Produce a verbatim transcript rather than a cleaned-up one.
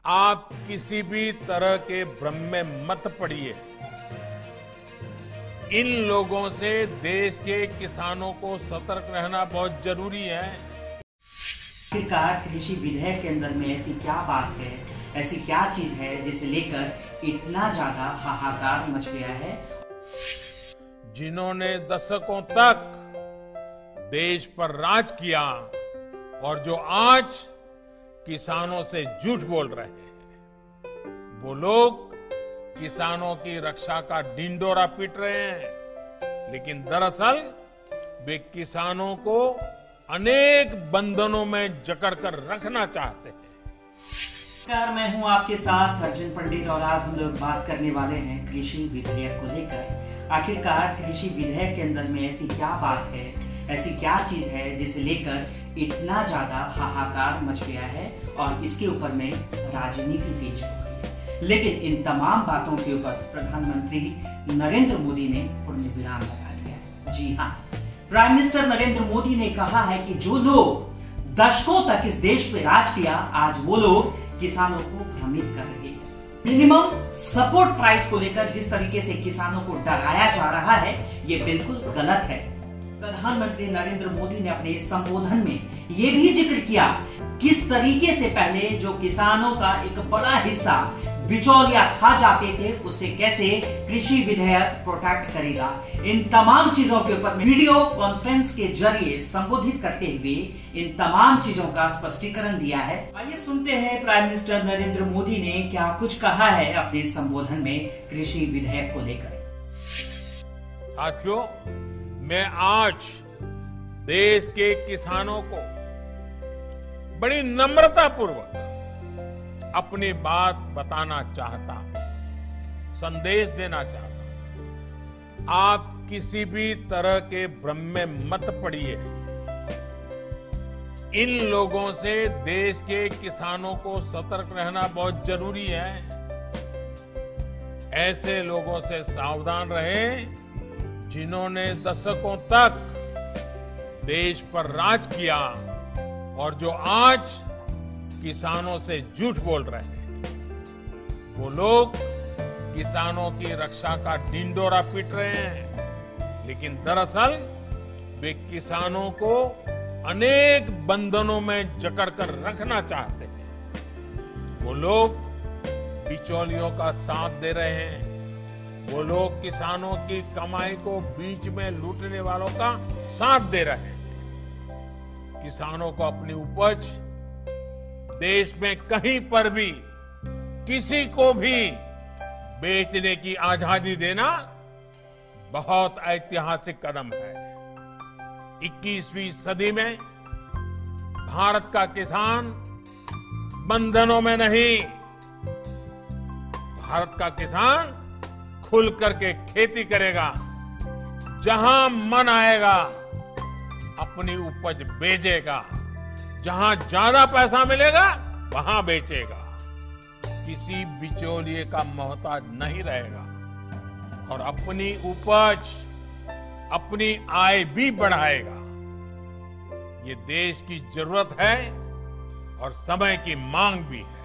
आप किसी भी तरह के भ्रम में मत पड़िए। इन लोगों से देश के किसानों को सतर्क रहना बहुत जरूरी है। आखिरकार कृषि विधेयक के अंदर में ऐसी क्या बात है, ऐसी क्या चीज है जिसे लेकर इतना ज्यादा हाहाकार मच गया है। जिन्होंने दशकों तक देश पर राज किया और जो आज किसानों से झूठ बोल रहे हैं, वो लोग किसानों की रक्षा का ढिंढोरा पीट रहे हैं, लेकिन दरअसल वे किसानों को अनेक बंधनों में जकड़कर रखना चाहते हैं। नमस्कार, मैं हूं आपके साथ अर्जुन पंडित और आज हम लोग बात करने वाले हैं कृषि विधेयक को लेकर। आखिरकार कृषि विधेयक के अंदर में ऐसी क्या बात है, ऐसी क्या चीज है जिसे लेकर इतना ज्यादा हाहाकार मच गया है और इसके ऊपर में राजनीति तेज हो गई। लेकिन इन तमाम बातों के ऊपर प्रधानमंत्री नरेंद्र मोदी ने पूर्ण विराम लगा दिया है। जी हाँ, प्राइम मिनिस्टर नरेंद्र मोदी ने कहा है कि जो लोग दशकों तक इस देश पे राज किया, आज वो लोग किसानों को भ्रमित कर रहे हैं। मिनिमम सपोर्ट प्राइस को लेकर जिस तरीके से किसानों को डराया जा रहा है, ये बिल्कुल गलत है। प्रधानमंत्री नरेंद्र मोदी ने अपने संबोधन में ये भी जिक्र किया किस तरीके से पहले जो किसानों का एक बड़ा हिस्सा बिचौलिया खा जाते थे, उससे कैसे कृषि विधेयक प्रोटेक्ट करेगा। इन तमाम चीजों के ऊपर वीडियो कॉन्फ्रेंस के जरिए संबोधित करते हुए इन तमाम चीजों का स्पष्टीकरण दिया है। आइए सुनते हैं प्राइम मिनिस्टर नरेंद्र मोदी ने क्या कुछ कहा है अपने संबोधन में कृषि विधेयक को लेकर। साथियों, मैं आज देश के किसानों को बड़ी नम्रता पूर्वक अपनी बात बताना चाहता हूं, संदेश देना चाहता हूं। आप किसी भी तरह के भ्रम में मत पड़िए। इन लोगों से देश के किसानों को सतर्क रहना बहुत जरूरी है। ऐसे लोगों से सावधान रहें जिन्होंने दशकों तक देश पर राज किया और जो आज किसानों से झूठ बोल रहे हैं। वो लोग किसानों की रक्षा का ढिंढोरा पीट रहे हैं, लेकिन दरअसल वे किसानों को अनेक बंधनों में जकड़कर रखना चाहते हैं। वो लोग बिचौलियों का साथ दे रहे हैं। वो लोग किसानों की कमाई को बीच में लूटने वालों का साथ दे रहे हैं। किसानों को अपनी उपज देश में कहीं पर भी किसी को भी बेचने की आजादी देना बहुत ऐतिहासिक कदम है। इक्कीसवीं सदी में भारत का किसान बंधनों में नहीं, भारत का किसान खुल करके खेती करेगा, जहां मन आएगा अपनी उपज बेचेगा, जहां ज्यादा पैसा मिलेगा वहां बेचेगा, किसी बिचौलिए का मोहताज नहीं रहेगा और अपनी उपज, अपनी आय भी बढ़ाएगा। ये देश की जरूरत है और समय की मांग भी है।